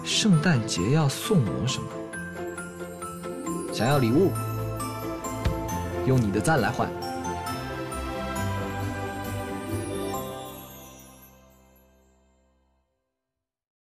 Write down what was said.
圣诞节要送我什么？想要礼物？用你的赞来换。